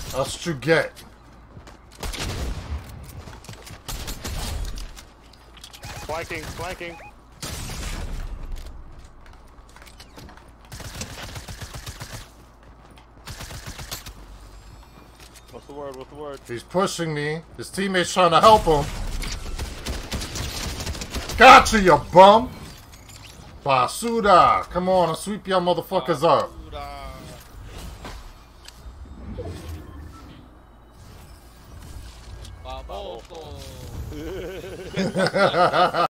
That's what you get. Flanking, flanking. What's the word? What's the word? He's pushing me. His teammate's trying to help him. Gotcha, you bum! Basuda! Come on, I'll sweep y'all motherfuckers up.